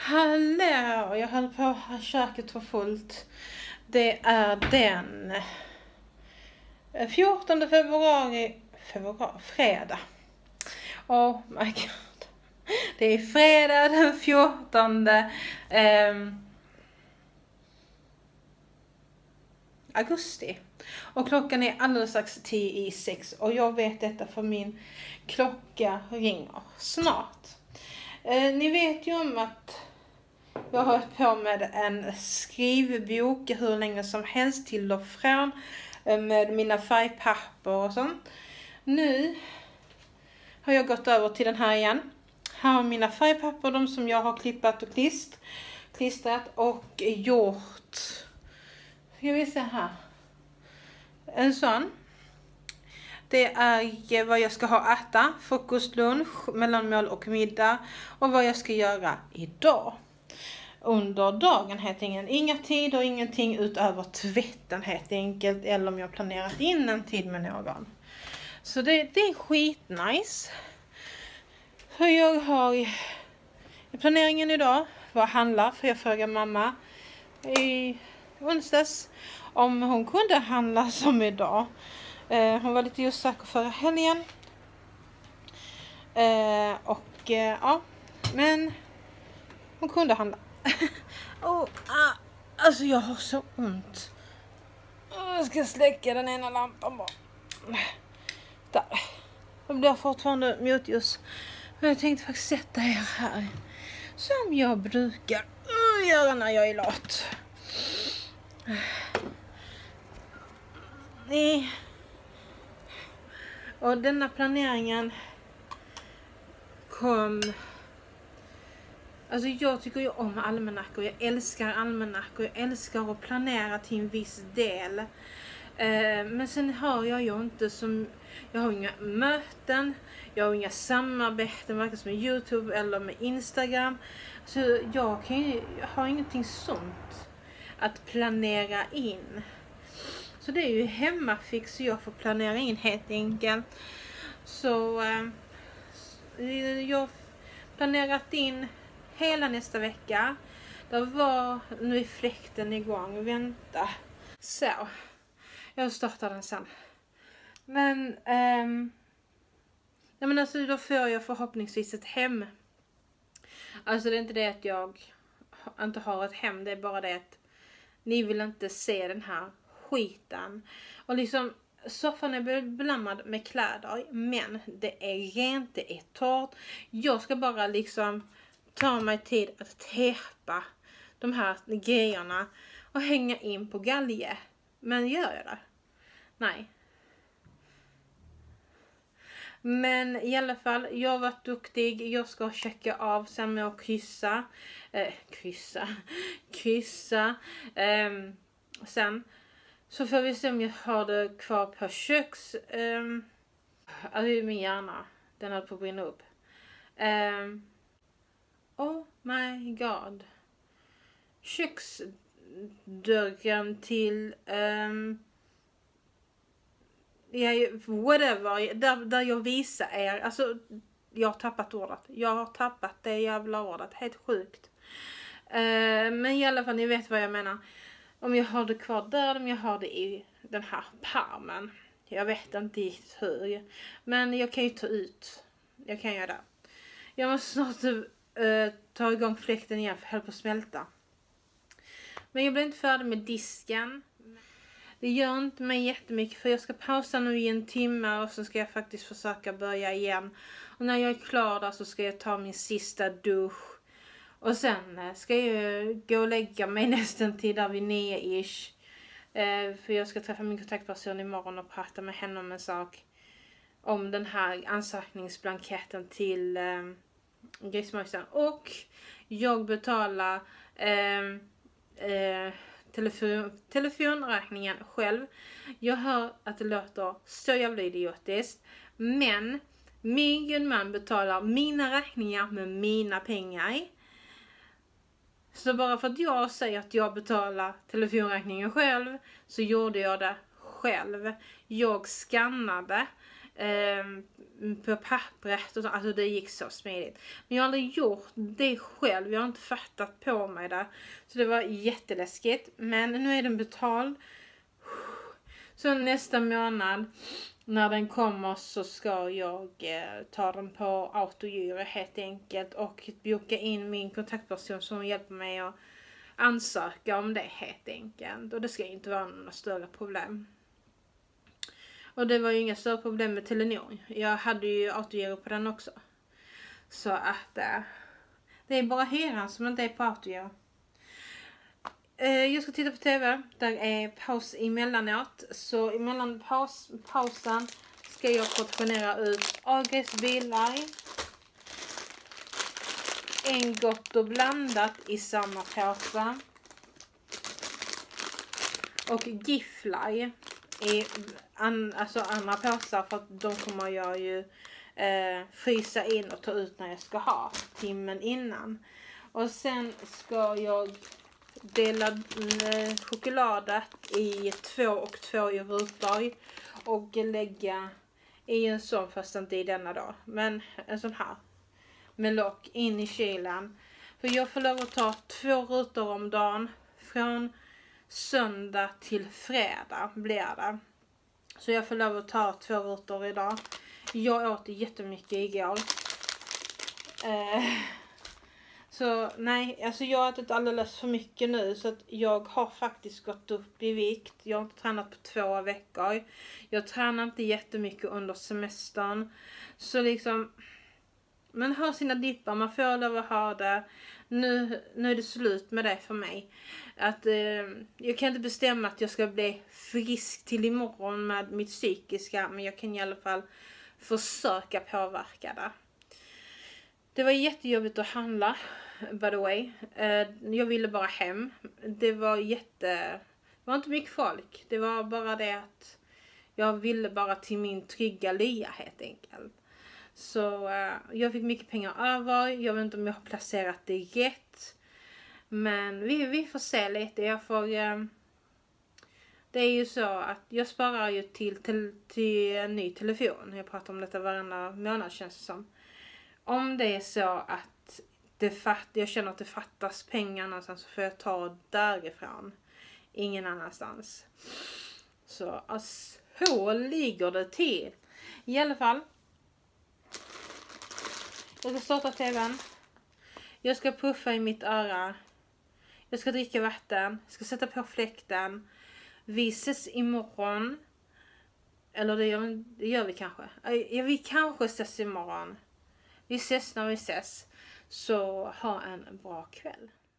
Hallå, jag höll på att köket var fullt. Det är den 14 februari, fredag. Oh my god. Det är fredag den 14 augusti. Och klockan är alldeles strax 5:50 och jag vet detta för min klocka ringer snart. Ni vet ju om att jag har hållit på med en skrivbok hur länge som helst till och från med mina färgpapper och sånt. Nu har jag gått över till den här igen. Här har mina färgpapper, de som jag har klippat och klistrat och gjort. Ska vi se här. En sån. Det är vad jag ska ha äta, frukost, lunch, mellanmål och middag och vad jag ska göra idag. Under dagen helt enkelt. Inga tider, ingenting utöver tvätten helt enkelt. Eller om jag planerat in en tid med någon. Så det är skitnice. Så jag har i planeringen idag vad handla. För jag frågade mamma i onsdags om hon kunde handla som idag. Hon var lite osäker förra helgen. Ja, men hon kunde handla. Alltså jag har så ont. Jag ska släcka den ena lampan bara. Där. Jag blir fortfarande motljus. Men jag tänkte faktiskt sätta er här. Som jag brukar göra när jag är lat. Och denna planeringen kom... Alltså jag tycker ju om almanackor. Jag älskar almanackor. Jag älskar att planera till en viss del. Men sen har jag ju inte som... Jag har inga möten. Jag har inga samarbeten. Varken med YouTube eller med Instagram. Så jag har ingenting sånt att planera in. Så det är ju hemmafix så jag får planera in helt enkelt. Så jag har planerat in hela nästa vecka. Nu är fläkten igång. Vänta. Så. Jag startar den sen. Men alltså då får jag förhoppningsvis ett hem. Alltså det är inte det att jag inte har ett hem. Det är bara det att ni vill inte se den här skiten. Och liksom soffan är blandad med kläder. Men det är rent, det är torrt. Jag ska bara liksom ta mig tid att tepa de här grejerna och hänga in på galge. Men gör jag det? Nej. Men i alla fall, jag har varit duktig. Jag ska checka av sen med att kryssa. Sen så får vi se om jag har det kvar på köks. Alltså min hjärna. Den håller på att brinna upp. Oh my god. Köksdörren till whatever. Där jag visar er. Alltså jag har tappat ordet. Jag har tappat det jävla ordet. Helt sjukt. Men i alla fall ni vet vad jag menar. Om jag har det kvar där. Om jag har det i den här pärmen. Jag vet inte hur. Men jag kan ju ta ut. Jag kan göra det. Jag måste snart ta igång fläkten igen för jag håller på att smälta. Men jag blir inte färdig med disken. Det gör inte mig jättemycket för jag ska pausa nu i 1 timme och så ska jag faktiskt försöka börja igen. Och när jag är klar där så ska jag ta min sista dusch. Och sen ska jag gå och lägga mig nästan till där vid 9-ish. För jag ska träffa min kontaktperson imorgon och prata med henne om en sak. Om den här ansökningsblanketten till Grismojsen. Och jag betalar telefonräkningen själv. Jag hör att det låter så jävla idiotiskt. Men min gudman betalar mina räkningar med mina pengar. Så bara för att jag säger att jag betalar telefonräkningen själv så gjorde jag det själv. Jag skannade på pappret och så, alltså det gick så smidigt. Men jag har aldrig gjort det själv, jag har inte fattat på mig det. Så det var jätteläskigt, men nu är den betald. Så nästa månad när den kommer så ska jag ta den på autogiro helt enkelt och boka in min kontaktperson som hjälper mig att ansöka om det helt enkelt. Och det ska inte vara några större problem. Och det var ju inga större problem med Telenor. Jag hade ju autogiro på den också. Så att det är bara hyran som inte är på autogiro. Jag ska titta på TV. Där är paus emellanåt. Så emellan pausen ska jag portionera ut Agris bilar. En gott och blandat i samma påse. Och Gifly i andra påsar, för att de kommer jag ju frysa in och ta ut när jag ska ha timmen innan. Och sen ska jag dela chokladet i 2 och 2 i rutor och lägga i en sån, fast inte i denna då, men en sån här med lock in i kylen. För jag får lov att ta 2 rutor om dagen från söndag till fredag blir det. Så jag får lov att ta 2 rutor idag. Jag åt jättemycket igår. Så nej, alltså jag har ätit alldeles för mycket nu, så att jag har faktiskt gått upp i vikt. Jag har inte tränat på 2 veckor. Jag tränar inte jättemycket under semestern. Så liksom, man har sina dippar, man får lov att ha det. Nu är det slut med det för mig. Att jag kan inte bestämma att jag ska bli frisk till imorgon med mitt psykiska, men jag kan i alla fall försöka påverka det. Det var jättejobbigt att handla, by the way. Jag ville bara hem. Det var inte mycket folk. Det var bara det att jag ville bara till min trygga lya helt enkelt. Så jag fick mycket pengar över. Jag vet inte om jag har placerat det rätt. Men vi får se lite. Det är ju så att jag sparar ju till en ny telefon. Jag pratar om detta varenda månad, känns det som. Om det är så att jag känner att det fattas pengar någonstans, så får jag ta därifrån. Ingen annanstans. Så ligger det till. I alla fall. Jag ska starta tvn. Jag ska puffa i mitt öra. Jag ska dricka vatten. Jag ska sätta på fläkten. Vi ses imorgon. Eller det gör vi kanske. Ja, vi kanske ses imorgon. Vi ses när vi ses. Så ha en bra kväll.